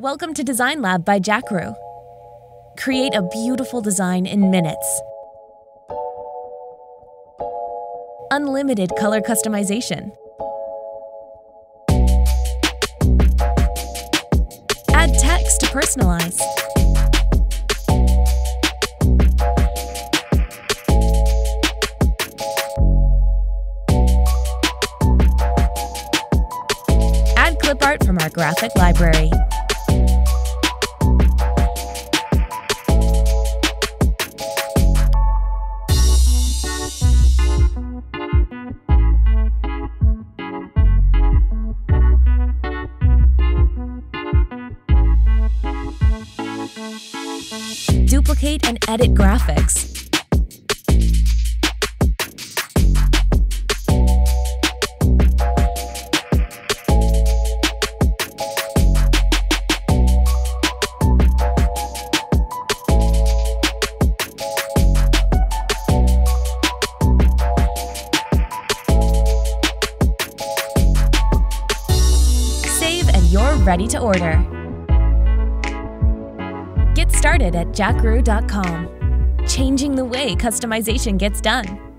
Welcome to DesignLab by JAKROO. Create a beautiful design in minutes. Unlimited color customization. Add text to personalize. Add clip art from our graphic library. Duplicate and edit graphics. Save and you're ready to order. Get started at jakroo.com, changing the way customization gets done.